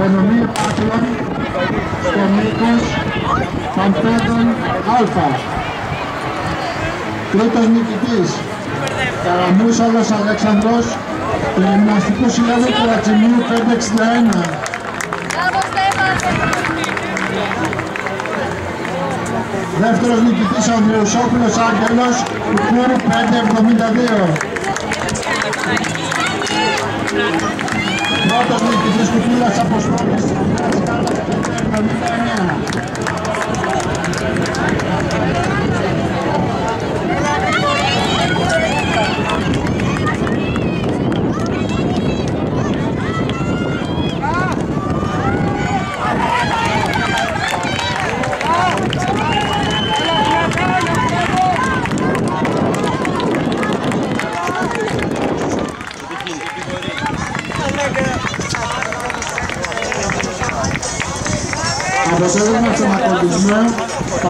διανομή επάκλων στο μήκος των πέδων Α. Τρίτος νικητής, Καραμούσαλος Αλέξανδρος, του Γυμναστικού Συλλόγου Κερατσινίου 561. Δεύτερος νικητής, Ανδρεουσόπουλος Άγγελος, του χώρου 572. Πρώτος νικητής, Κουτούλας Αποστόλης, του Κερατσινίου 579. Αποτέλεσμα στον ακολουθισμό